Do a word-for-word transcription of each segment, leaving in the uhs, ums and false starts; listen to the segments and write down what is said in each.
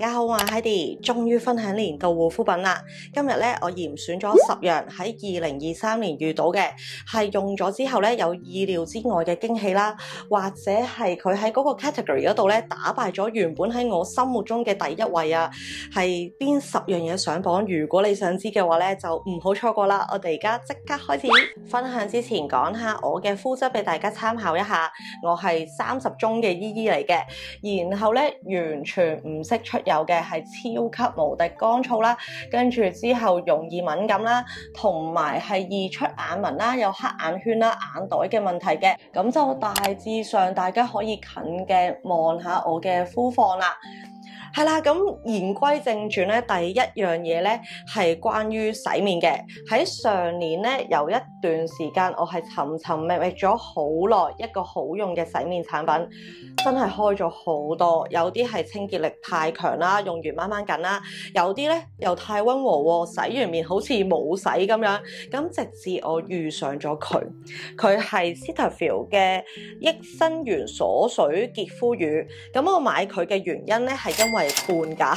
家好，我係 Heidi， 終於分享年度護膚品啦。今日咧，我嚴選咗十樣喺二零二三年遇到嘅，係用咗之後咧有意料之外嘅驚喜啦，或者係佢喺嗰個 category 嗰度咧打敗咗原本喺我心目中嘅第一位啊。係邊十樣嘢上榜？如果你想知嘅話咧，就唔好錯過啦。我哋而家即刻開始分享之前，講下我嘅膚質俾大家參考一下。我係三十中嘅姨姨嚟嘅，然後咧完全唔識出油嘅，係超級無敵乾燥啦，跟住之後容易敏感啦，同埋係易出眼紋啦，有黑眼圈啦、眼袋嘅問題嘅。咁就大致上大家可以近鏡望下我嘅膚況啦。係啦，咁言歸正傳咧，第一樣嘢咧係關於洗面嘅。喺上年咧有一段時間，我係尋尋覓覓咗好耐一個好用嘅洗面產品，真係開咗好多。有啲係清潔力太強啦，用完掹掹緊啦；有啲咧又太溫和，洗完面好似冇洗咁樣。咁直至我遇上咗佢，佢係 Cetaphil 嘅益生元鎖水潔膚乳。咁我買佢嘅原因咧係因為半價，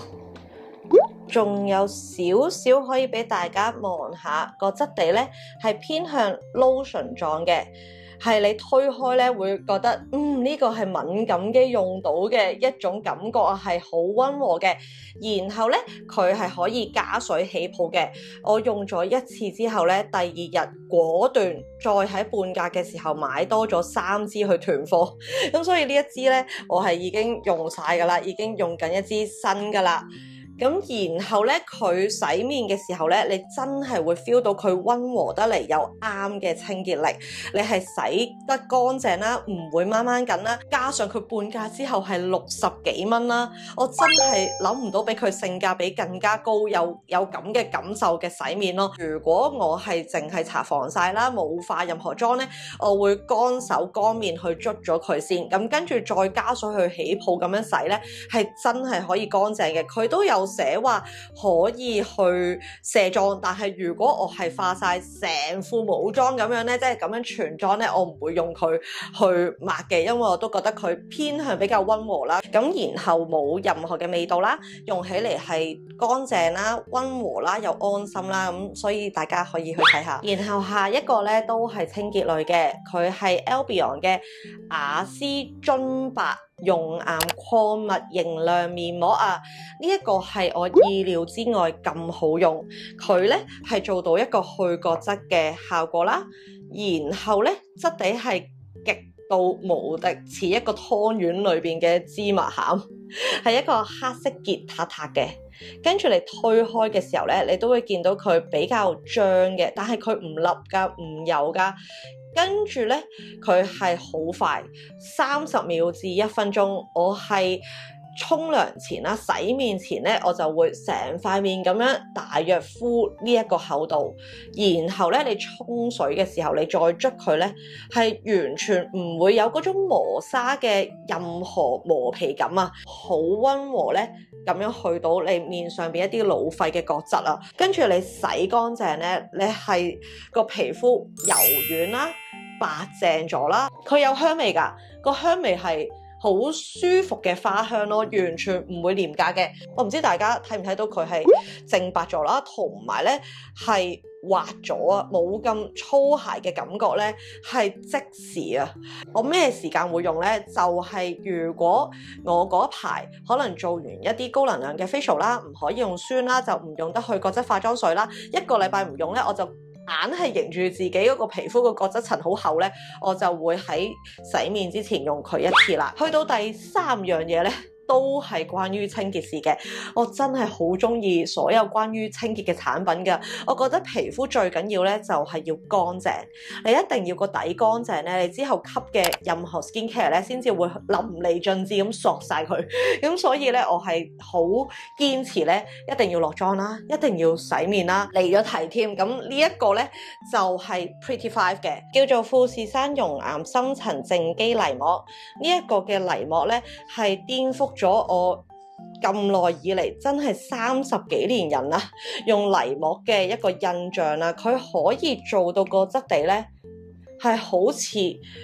仲有少少可以俾大家望下個質地咧，係偏向 lotion 狀嘅，係你推開咧會覺得嗯呢個係敏感肌用到嘅一種感覺啊，係好溫和嘅。然後咧佢係可以加水起泡嘅。我用咗一次之後咧，第二日果斷再喺半價嘅時候買多咗三支去囤貨。咁所以呢一支咧我係已經用晒噶啦，已經用緊一支新噶啦。咁然後咧佢洗面嘅時候咧，你真係會 feel 到佢溫和得嚟，有啱嘅清潔力，你係洗得乾淨啦，唔會掹掹緊啦，加上佢半價之後係六十幾蚊啦，我真係諗唔到比佢性價比更加高，有有咁嘅感受嘅洗面咯。如果我係淨係搽防曬啦，冇化任何妝咧，我會乾手乾面去捽咗佢先，咁跟住再加水去起泡咁樣洗咧，係真係可以乾淨嘅。佢都有寫話可以去卸妝，但係如果我係化晒成副冇妝咁樣咧，即係咁樣全妝咧，我唔會用佢去抹嘅，因為我都覺得佢偏向比較溫和啦。咁然後冇任何嘅味道啦，用起嚟係乾淨啦、溫和啦又安心啦，咁所以大家可以去睇下。然後下一個咧都係清潔類嘅，佢係 Albion 嘅雅詩樽白熔岩礦物凝亮面膜啊！呢、這、一個係我意料之外咁好用，佢咧係做到一個去角質嘅效果啦，然後咧質地係極度無敵似一個湯圓裏邊嘅芝麻餡，係一個黑色結塔塔嘅。跟住你推開嘅時候咧，你都會見到佢比較脹嘅，但係佢唔立噶，唔油噶。跟住咧，佢係好快，三十秒至一分鐘。我係沖涼前啦、洗面前咧，我就會成塊面咁樣大約敷呢一個厚度。然後咧，你沖水嘅時候，你再捽佢咧，係完全唔會有嗰種磨砂嘅任何磨皮感啊，好溫和咧，咁樣去到你面上邊一啲老廢嘅角質啊。跟住你洗乾淨咧，你係個皮膚柔軟啦、白淨咗啦，佢有香味㗎，個香味係好舒服嘅花香咯，完全唔會廉價嘅。我唔知大家睇唔睇到佢係淨白咗啦，同埋咧係滑咗啊，冇咁粗鞋嘅感覺咧，係即時啊！我咩時間會用咧？就係、是、如果我嗰排可能做完一啲高能量嘅 facial 啦，唔可以用酸啦，就唔用得去角質化妝水啦，一個禮拜唔用咧，我就硬係凝住自己嗰個皮膚個角質層好厚咧，我就會喺洗面之前用佢一次啦。去到第三樣嘢咧，都係關於清潔事嘅。我真係好中意所有關於清潔嘅產品㗎。我覺得皮膚最緊要咧就係要乾淨，你一定要個底乾淨咧，你之後吸嘅任何 skin care 咧先至會淋漓盡致咁索晒佢。咁所以咧我係好堅持咧，一定要落妝啦，一定要洗面啦，嚟咗題添。咁呢一個咧就係 Pretty Five 嘅，叫做富士山熔岩深層淨肌泥膜。呢一個嘅泥膜咧係顛覆咗我咁耐以嚟真係三十幾年人啦，用泥膜嘅一個印象啦，佢可以做到個質地咧係好似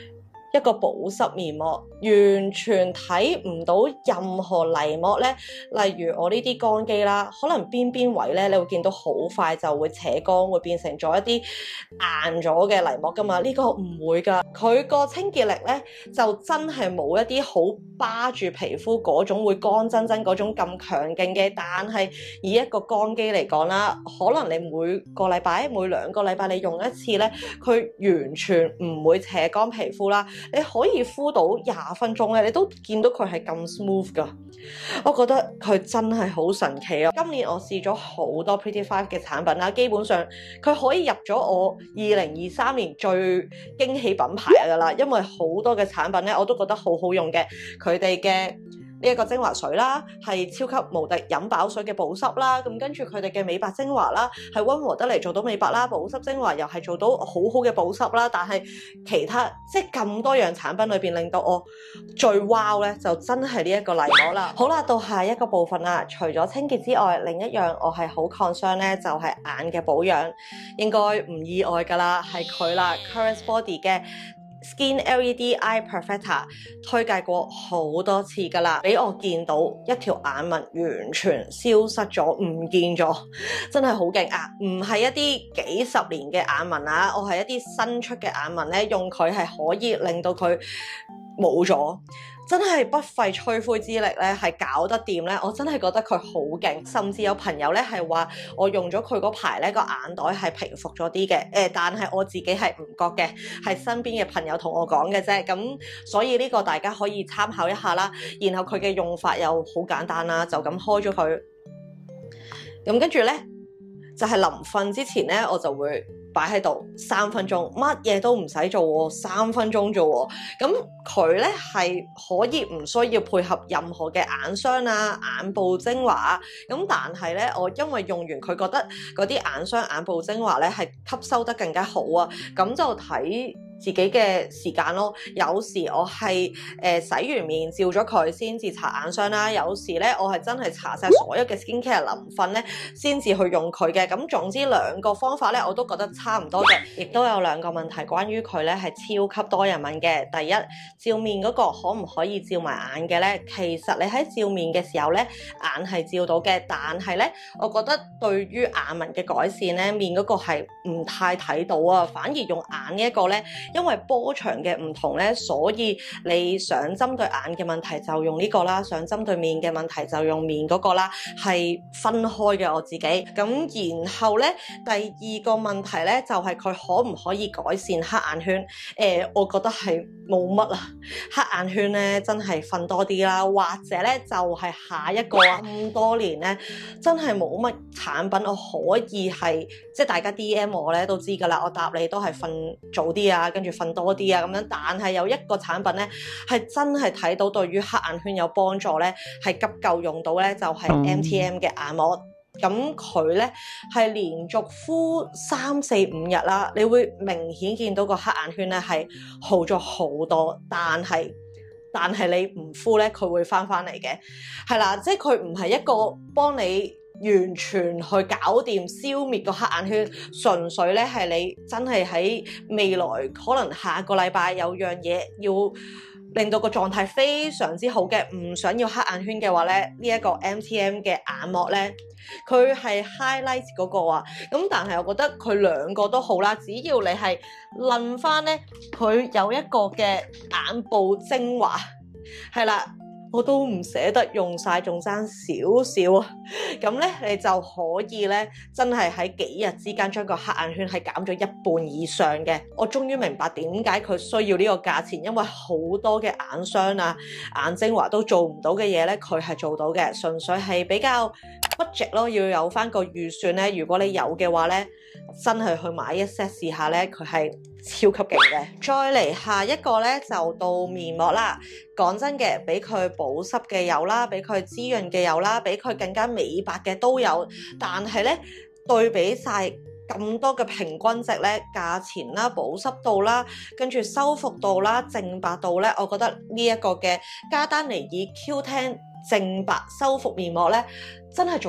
一個保濕面膜，完全睇唔到任何泥膜咧。例如我呢啲乾肌啦，可能邊邊位咧，你會見到好快就會扯乾，會變成咗一啲硬咗嘅泥膜噶嘛。呢個唔會噶，佢個清潔力咧就真係冇一啲好巴住皮膚嗰種會乾真真嗰種咁強勁嘅。但係以一個乾肌嚟講啦，可能你每個禮拜、每兩個禮拜你用一次咧，佢完全唔會扯乾皮膚啦。你可以敷到廿分鐘咧，你都見到佢係咁 smooth 噶。我覺得佢真係好神奇啊！今年我試咗好多 Pretty Five 嘅產品啦，基本上佢可以入咗我二零二三年最驚喜品牌噶啦，因為好多嘅產品咧我都覺得好好用嘅，佢哋嘅呢一個精華水啦，係超級無敵飲飽水嘅保濕啦，咁跟住佢哋嘅美白精華啦，係溫和得嚟做到美白啦，保濕精華又係做到好好嘅保濕啦。但係其他即係咁多樣產品裏邊，令到我最 wow 咧，就真係呢一個泥膜啦。好啦，到下一個部分啦，除咗清潔之外，另一樣我係好 concern 咧，就係眼嘅保養，應該唔意外噶啦，係佢啦 Clarins Body 嘅Skin L E D Eye Perfector 推介過好多次㗎啦，俾我見到一條眼紋完全消失咗，唔見咗，真係好勁啊！唔係一啲幾十年嘅眼紋啊，我係一啲新出嘅眼紋咧，用佢係可以令到佢冇咗。真係不費吹灰之力咧，係搞得掂咧。我真係覺得佢好勁，甚至有朋友咧係話我用咗佢嗰排咧個眼袋係平復咗啲嘅。誒，但係我自己係唔覺嘅，係身邊嘅朋友同我講嘅啫。咁所以呢個大家可以參考一下啦。然後佢嘅用法又好簡單啦，就咁開咗佢。咁跟住咧就係臨瞓之前咧，我就會擺喺度三分鐘，乜嘢都唔使做喎，三分鐘啫喎。咁佢咧係可以唔需要配合任何嘅眼霜啊、眼部精華啊。咁但係咧，我因為用完佢覺得嗰啲眼霜、眼部精華咧係吸收得更加好啊。咁就睇自己嘅時間咯。有時我係誒、呃、洗完面照咗佢先至搽眼霜啦。有時咧我係真係搽晒所有嘅 skincare 臨瞓咧先至去用佢嘅。咁總之兩個方法咧我都覺得差唔多嘅。亦都有兩個問題關於佢咧係超級多人問嘅。第一，照面嗰個可唔可以照埋眼嘅咧？其實你喺照面嘅時候咧，眼係照到嘅，但係咧，我覺得對於眼紋嘅改善咧，面嗰個係唔太睇到啊。反而用眼呢一個咧，因為波長嘅唔同咧，所以你想針對眼嘅問題就用呢個啦，想針對面嘅問題就用面嗰個啦，係分開嘅我自己。咁然後咧，第二個問題咧就係佢可唔可以改善黑眼圈？誒、呃，我覺得係冇乜啊。黑眼圈咧真係瞓多啲啦，或者咧就係、是、下一個咁多年咧，真係冇乜產品我可以係即係大家 D M 我咧都知㗎啦，我答你都係瞓早啲啊，跟住瞓多啲啊咁樣。但係有一個產品咧係真係睇到對於黑眼圈有幫助咧，係急救用到咧，就係、是、M T M 嘅眼膜。咁佢咧係連續敷三四五日啦，你會明顯見到個黑眼圈咧係好咗好多，但係但係你唔敷咧，佢會翻翻嚟嘅，係啦，即係佢唔係一個幫你完全去搞掂消滅個黑眼圈，純粹咧係你真係喺未來可能下個禮拜有樣嘢要令到個狀態非常之好嘅，唔想要黑眼圈嘅話咧，呢、這、一個 M T M 嘅眼膜咧，佢係 highlight 嗰個啊。咁但係我覺得佢兩個都好啦，只要你係諗翻咧，佢有一個嘅眼部精華，係啦。我都唔捨得用晒，仲爭少少啊！咁咧，你就可以咧，真係喺幾日之間將個黑眼圈係減咗一半以上嘅。我終於明白點解佢需要呢個價錢，因為好多嘅眼霜啊、眼精華都做唔到嘅嘢咧，佢係做到嘅，純粹係比較 budget 咯，要有翻個預算咧。如果你有嘅話咧，真係去買一 set 試下咧，佢係超級勁嘅。再嚟下一個咧，就到面膜啦。講真嘅，俾佢保濕嘅有啦，俾佢滋潤嘅有啦，俾佢更加美白嘅都有。但係咧，對比晒咁多嘅平均值咧，價錢啦、保濕度啦、跟住修復度啦、淨白度咧，我覺得呢一個嘅加丹尼爾 Q 十淨白修復面膜咧，真係做得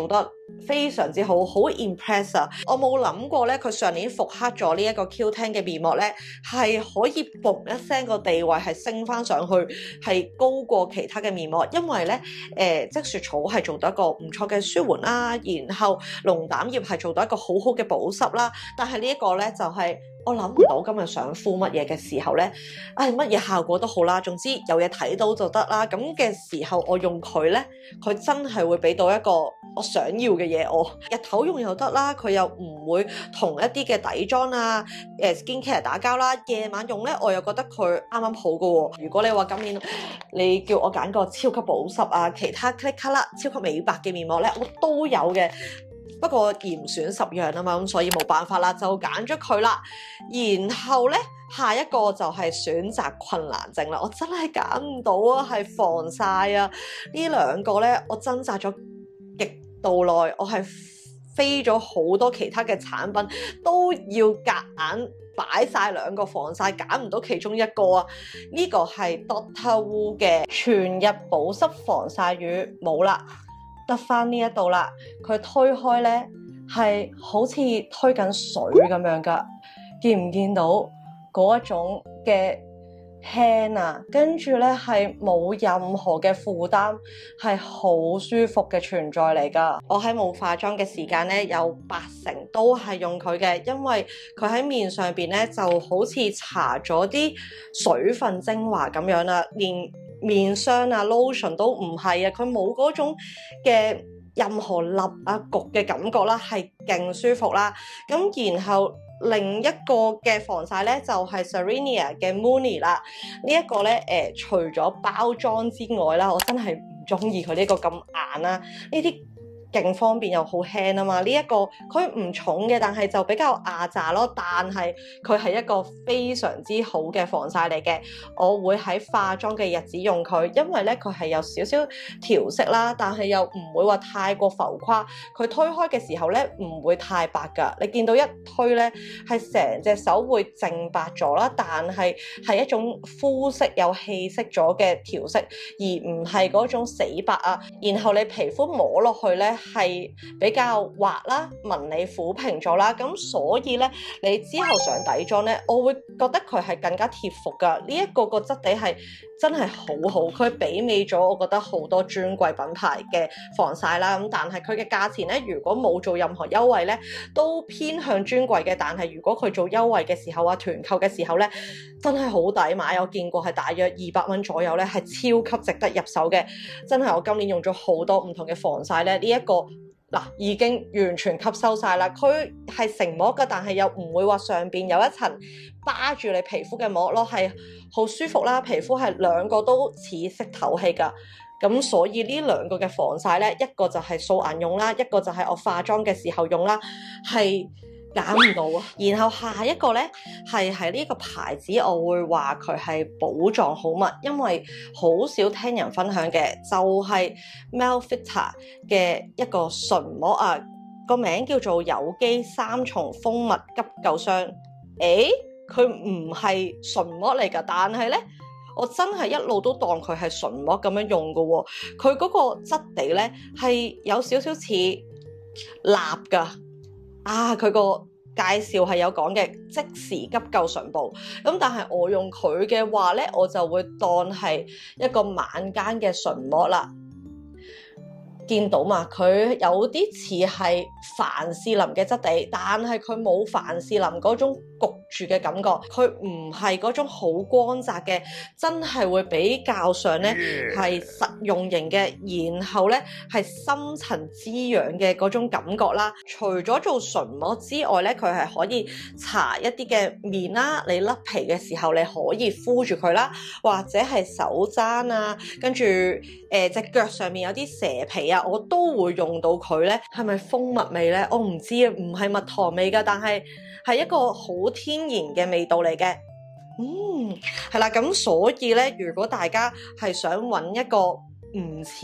非常之好，好 impress 啊！我冇諗過咧，佢上年復刻咗呢一個 Q 十嘅面膜咧，係可以嘣一聲個地位係升翻上去，係高過其他嘅面膜。因為咧，誒、呃、積雪草係做到一個唔錯嘅舒緩啦，然後龍膽葉係做到一個好好嘅保濕啦。但係呢一個咧就係、是、我諗唔到今日想敷乜嘢嘅時候咧，唉乜嘢效果都好啦，總之有嘢睇到就得啦。咁嘅時候我用佢咧，佢真係會俾到一個我想要嘅嘢，我日頭用又得啦，佢又唔會同一啲嘅底妝啊、誒 skin care 打交啦。夜晚用咧，我又覺得佢啱啱好噶喎。如果你話今年你叫我揀個超級保濕啊、其他 click 卡啦、超級美白嘅面膜咧，我都有嘅。不過嚴選十樣啊嘛，咁所以冇辦法啦，就揀咗佢啦。然後咧，下一個就係選擇困難症啦。我真係揀唔到啊，係防曬啊。呢兩個咧，我掙扎咗極度耐，我係飛咗好多其他嘅產品，都要夾硬擺晒兩個防曬，揀唔到其中一個啊！呢、這個係 Doctor Wu 嘅全日保濕防曬乳，冇啦，得翻呢一度啦。佢推開咧係好似推緊水咁樣噶，見唔見到嗰一種嘅輕啊？跟住咧係冇任何嘅負擔，係好舒服嘅存在嚟噶。我喺冇化妝嘅時間咧，有八成都係用佢嘅，因為佢喺面上邊咧就好似搽咗啲水分精華咁樣啦，連面霜啊 lotion 都唔係啊，佢冇嗰種嘅任何立啊焗嘅感覺啦，係勁舒服啦。咁然後另一個嘅防曬咧就係、是、Serenia 嘅 Moony 啦，這個、呢一個咧誒除咗包裝之外啦，我真係唔中意佢呢個咁硬啦，呢啲勁方便又好輕啊嘛。呢、這、一個佢唔重嘅，但係就比較壓榨咯，但係佢係一個非常之好嘅防曬嚟嘅。我會喺化妝嘅日子用佢，因為咧佢係有少少調色啦，但係又唔會話太過浮誇。佢推開嘅時候咧唔會太白噶，你見到一推咧係成隻手會淨白咗啦，但係係一種膚色有氣色咗嘅調色，而唔係嗰種死白啊。然後你皮膚摸落去咧係比較滑啦，紋理撫平咗啦，咁所以咧你之後上底妝咧，我會覺得佢係更加貼服噶。呢、這、一個個質地係真係好好，佢媲美咗我覺得好多專櫃品牌嘅防曬啦。咁但係佢嘅價錢咧，如果冇做任何優惠咧，都偏向專櫃嘅。但係如果佢做優惠嘅時候啊，團購嘅時候咧，真係好抵買。我見過係大約二百蚊左右咧，係超級值得入手嘅。真係我今年用咗好多唔同嘅防曬咧，呢、這、一個嗱已經完全吸收晒啦。佢係成膜㗎，但係又唔會話上邊有一層巴住你皮膚嘅膜咯，係好舒服啦。皮膚係兩個都似識透氣㗎，咁所以呢兩個嘅防曬咧，一個就係素顏用啦，一個就係我化妝嘅時候用啦，係揀唔到啊。然後下一個咧係喺呢個牌子，我會話佢係寶藏好物，因為好少聽人分享嘅，就係 Melvita 嘅一個唇膜啊，個名叫做有機三重蜂蜜急救霜。誒，佢唔係唇膜嚟㗎，但係咧我真係一路都當佢係唇膜咁樣用㗎喎。佢嗰個質地咧係有少少似蠟㗎。啊！佢個介紹係有講嘅即時急救唇部，咁但係我用佢嘅話咧，我就會當係一個晚間嘅唇膜啦。見到嘛？佢有啲似係凡士林嘅質地，但係佢冇凡士林嗰種焗住嘅感覺，佢唔係嗰種好光澤嘅，真係會比較上咧係實用型嘅，然後咧係深層滋養嘅嗰種感覺啦。除咗做唇膜之外咧，佢係可以搽一啲嘅面啦，你甩皮嘅時候你可以敷住佢啦，或者係手踭啊，跟住誒隻腳上面有啲蛇皮啊，我都會用到佢咧。係咪蜂蜜味咧？我唔知啊，唔係蜜糖味噶，但係係一個好天然嘅味道嚟嘅。嗯，係啦，咁所以咧，如果大家係想揾一個唔似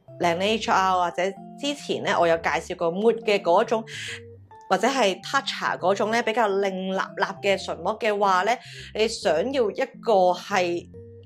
Laneige或者之前咧我有介紹過 Mood 嘅嗰種，或者係 Tatcha 嗰種咧比較靚立立嘅唇膜嘅話咧，你想要一個係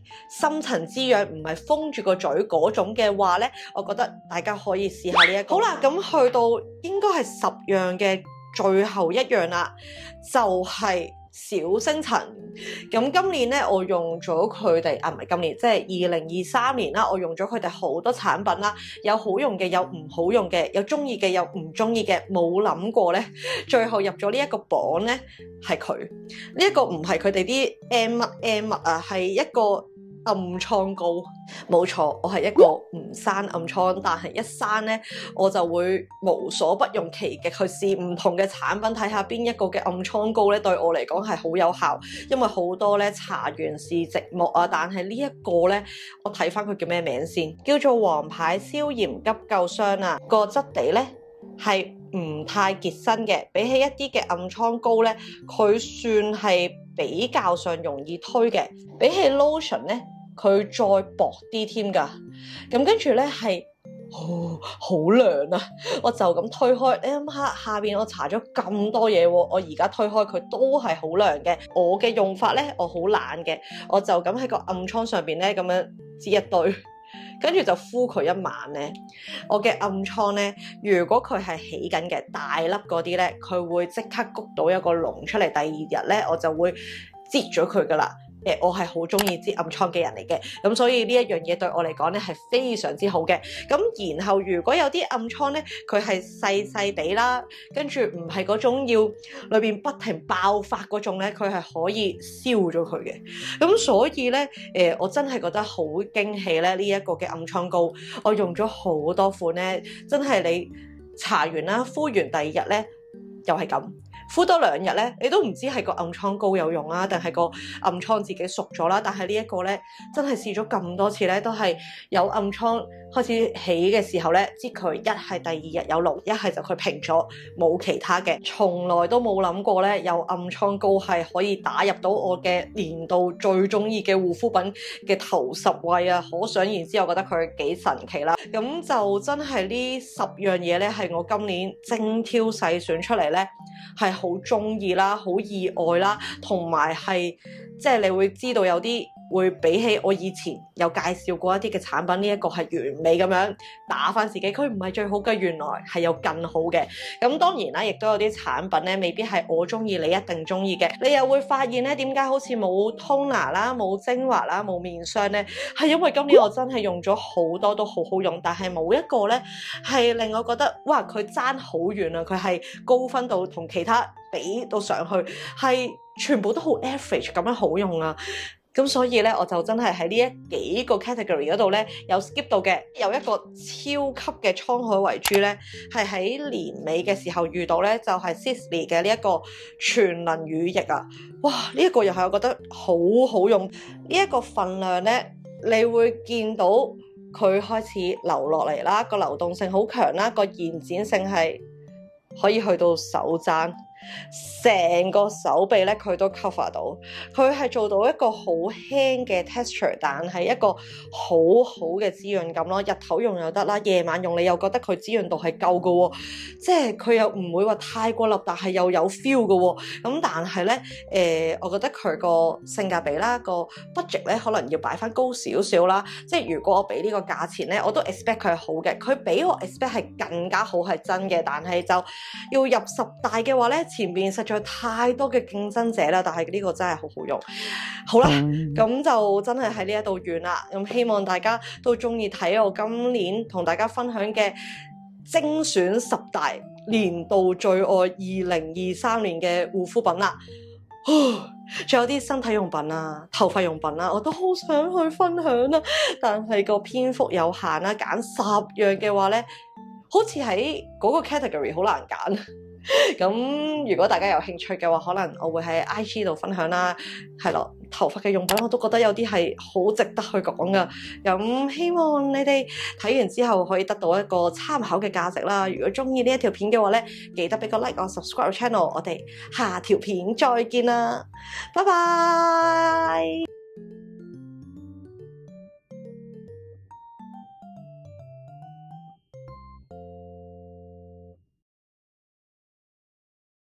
深層滋養，唔係封住個嘴嗰種嘅話咧，我覺得大家可以試下呢一個。好啦，咁去到應該係十樣嘅最後一樣啦，就係、是、小星塵。咁今年咧，我用咗佢哋啊，唔係今年，即係二零二三年啦，我用咗佢哋好多產品啦，有好用嘅，有唔好用嘅，有中意嘅，有唔中意嘅，冇諗過咧，最後入咗呢一個榜咧，係佢。呢一個唔係佢哋啲 M 乜 M 乜啊，係一個暗瘡膏。冇錯，我係一個唔生暗瘡，但係一生咧，我就會無所不用其極去試唔同嘅產品，睇下邊一個嘅暗瘡膏咧對我嚟講係好有效。因為好多咧搽完是寂寞啊，但係呢一個咧，我睇翻佢叫咩名先，叫做王牌消炎急救霜啊。個質地咧係唔太結身嘅，比起一啲嘅暗瘡膏咧，佢算係比較上容易推嘅，比起 lotion 咧。佢再薄啲添㗎，咁跟住咧係，哦，好涼啊！我就咁推開，你諗下下邊我搽咗咁多嘢喎，我而家推開佢都係好涼嘅。我嘅用法咧，我好懶嘅，我就咁喺個暗瘡上邊咧咁樣擠一堆，跟住就敷佢一晚咧。我嘅暗瘡咧，如果佢係起緊嘅大粒嗰啲咧，佢會即刻谷到一個窿出嚟。第二日咧，我就會擠咗佢㗎喇。誒，我係好中意擠暗瘡嘅人嚟嘅，咁所以呢一樣嘢對我嚟講咧係非常之好嘅。咁然後如果有啲暗瘡咧，佢係細細地啦，跟住唔係嗰種要裏邊不停爆發嗰種咧，佢係可以燒咗佢嘅。咁所以咧，誒、呃，我真係覺得好驚喜咧！呢、這、一個嘅暗瘡膏，我用咗好多款咧，真係你搽完啦，敷完第二日咧，又係咁。敷多兩日咧，你都唔知係個暗瘡膏有用啊，定係個暗瘡自己熟咗啦。但係呢一個咧，真係試咗咁多次咧，都係有暗瘡開始起嘅時候咧，知佢一係第二日有膿，一係就佢平咗，冇其他嘅。從來都冇諗過咧，有暗瘡膏係可以打入到我嘅年度最中意嘅護膚品嘅頭十位啊！可想而知，我覺得佢幾神奇啦。咁就真係呢十樣嘢咧，係我今年精挑細選出嚟咧。係好中意啦，好意外啦，同埋係即係你會知道有啲會比起我以前有介紹過一啲嘅產品，呢一個係完美咁樣打返自己，佢唔係最好嘅，原來係有更好嘅。咁當然啦，亦都有啲產品咧，未必係我中意，你一定中意嘅。你又會發現咧，點解好似冇 toner 啦、冇精華啦、冇面霜咧？係因為今年我真係用咗好多都好好用，但係冇一個咧係令我覺得哇，佢爭好遠啊！佢係高分到同其他比到上去，係全部都好 average 咁樣好用啊！咁所以咧，我就真係喺呢一幾個 category 嗰度咧，有 skip 到嘅。有一個超級嘅滄海遺珠咧，係喺年尾嘅時候遇到咧，就係、是、Sisley 嘅呢一個全能乳液啊！哇，呢、這、一個又係我覺得好好用。呢、這、一個份量咧，你會見到佢開始流落嚟啦，個流動性好強啦，個延展性係可以去到手踭。成個手臂咧，佢都 cover 到，佢係做到一個好輕嘅 texture， 但係一個好好嘅滋潤感咯。日頭用又得啦，夜晚用你又覺得佢滋潤度係夠嘅喎，即係佢又唔會話太過立，但係又有 feel 嘅喎。咁但係咧，誒、呃，我覺得佢個性價比啦，個 budget 咧可能要擺翻高少少啦。即係如果我俾呢個價錢咧，我都 expect 佢係好嘅，佢比我 expect 係更加好係真嘅，但係就要入十大嘅話咧。前面實在太多嘅競爭者啦，但係呢個真係好好用。好啦，咁、嗯、就真係喺呢一度完啦。咁希望大家都中意睇我今年同大家分享嘅精選十大年度最愛二零二三年嘅護膚品啦。仲有啲身體用品啊、頭髮用品啊，我都好想去分享啊，但係個篇幅有限啦，揀十樣嘅話咧，好似喺嗰個 category 好難揀。咁如果大家有興趣嘅話，可能我會喺 I G 度分享啦，係咯，頭髮嘅用品我都覺得有啲係好值得去講噶。咁希望你哋睇完之後可以得到一個參考嘅價值啦。如果中意呢一條片嘅話咧，記得俾個 like 我 subscribe channel，我哋下條片再見啦，拜拜。